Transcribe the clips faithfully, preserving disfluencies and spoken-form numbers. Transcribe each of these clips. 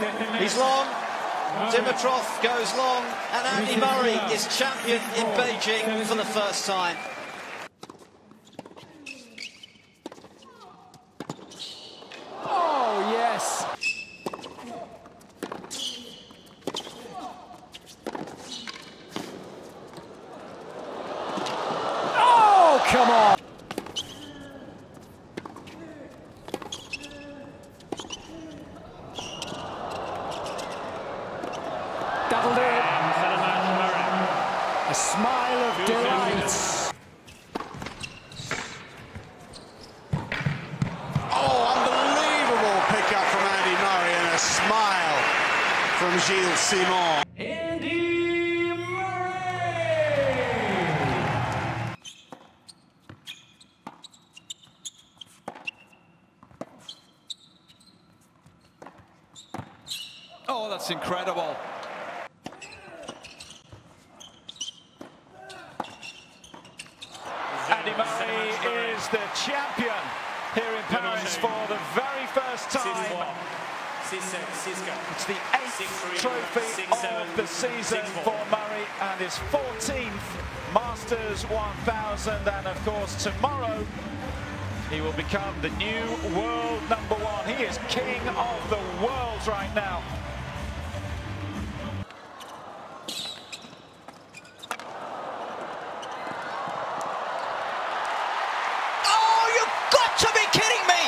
He's long. Dimitrov goes long, and Andy Murray is champion in Beijing for the first time. Oh, yes. Oh, come on. That'll do it. A smile of delight. Oh, unbelievable pickup from Andy Murray and a smile from Gilles Simon. Andy Murray! Oh, that's incredible. Andy Murray is the champion here in Paris for the very first time. It's the eighth trophy of the season for Murray and his fourteenth Masters one thousand, and of course tomorrow he will become the new world number one. He is king of the world right now. To be kidding me!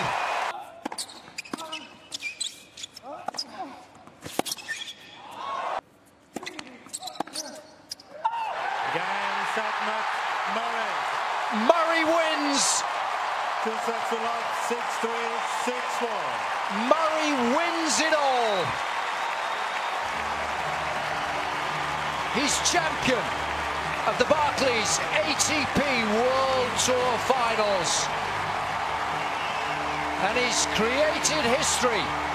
Again, Satmak Murray. Murray wins. Two sets to love, six three, six four. Murray wins it all. He's champion of the Barclays A T P World Tour Finals. And he's created history